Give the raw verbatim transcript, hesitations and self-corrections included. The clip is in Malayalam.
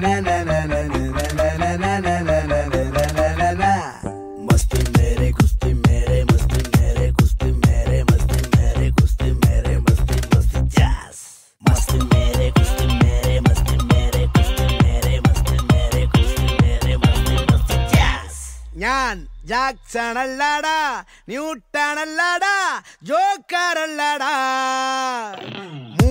मस्ती मेरे कुश्ती मेरे मस्ती मेरे कुश्ती मेरे मस्ती मेरे कुश्ती मेरे मस्ती मस्ती जैस मस्ती मेरे कुश्ती मेरे मस्ती मेरे कुश्ती मेरे मस्ती मेरे कुश्ती मेरे मस्ती मस्ती जैस ഞാൻ ജാക്സൺ അല്ലടാ ന്യൂട്ടൺ അല്ലടാ ജോക്കർ അല്ലടാ